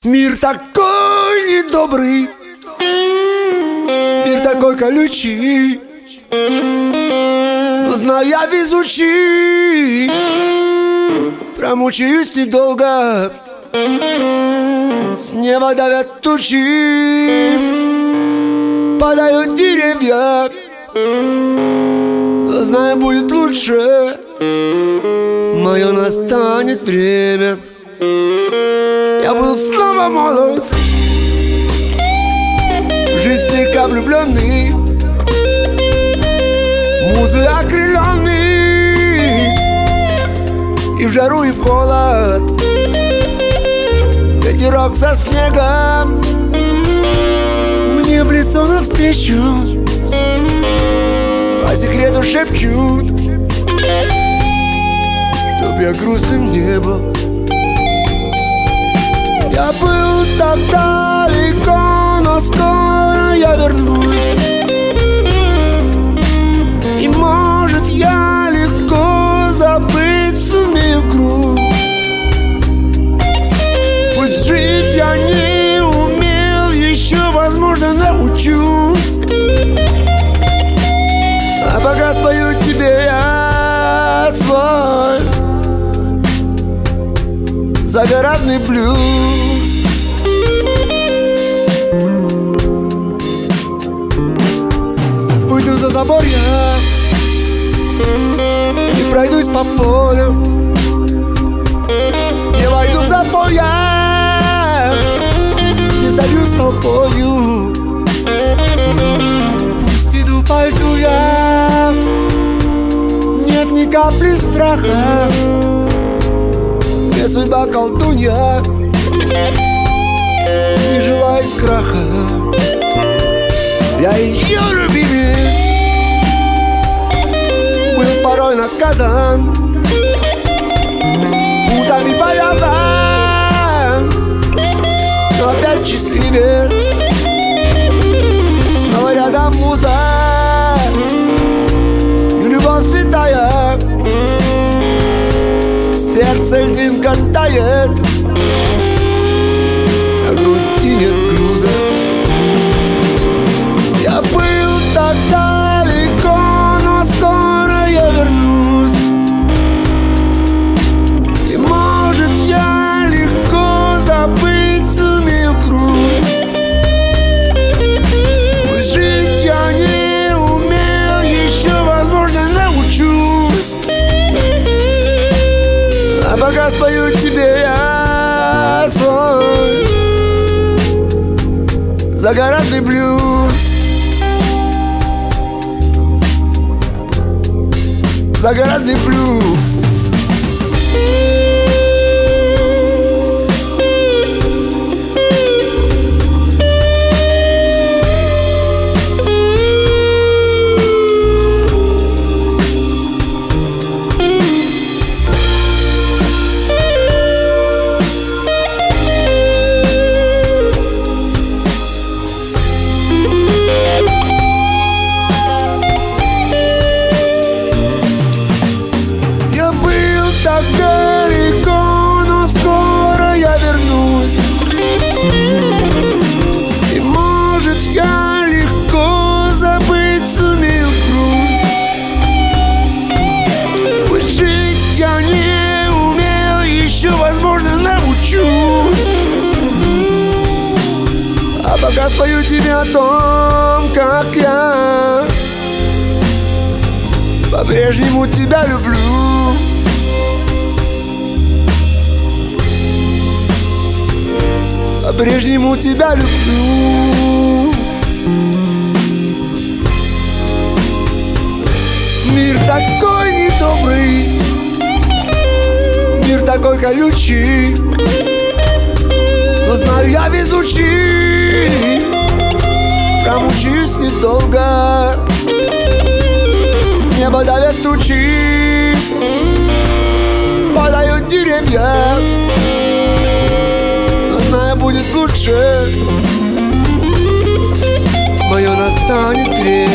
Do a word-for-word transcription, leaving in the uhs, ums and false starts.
Мир такой недобрый, мир такой колючий, но знаю я везучий, промучаюсь недолго. С неба давят тучи, падают деревья, но знаю, будет лучше, мое настанет время. Я был снова молод, в жизнь слегка влюбленный, музы окрыленный, и в жару, и в холод, ветерок со снегом мне в лицо навстречу по секрету шепчут, чтоб я грустным не был. Я был так далеко, но скоро я вернусь, и может я легко забыть сумею грусть. Пусть жить я не умел, еще возможно научусь, а пока спою тебе я свой загородный блюз. Уйду за забор я и пройдусь по полю, не войду в запой я, не сольюсь толпою. Пусть иду по льду я, нет ни капли страха, мне судьба колдунья не желает краха. Я ее любимец, был порой наказан, путами повязан, но опять счастливец. Снова рядом муза и любовь святая, в сердце льдинка тает, на груди нет груза. Я был так далеко, но скоро я вернусь, и может я легко забыть сумею грусть. Пусть жить я не умел, еще возможно научусь, а пока спою тебе я свой загородный блюз. Загородный блюз. Так далеко, но скоро я вернусь, и может я легко забыть сумею грусть. Пусть жить я не умел, еще возможно научусь, а пока спою тебе о том, как я по-прежнему тебя люблю. По-прежнему тебя люблю. Мир такой недобрый, мир такой колючий, но знаю я везучий, промучаюсь недолго. С неба давят тучи, падают деревья, будет лучше, мое настанет время.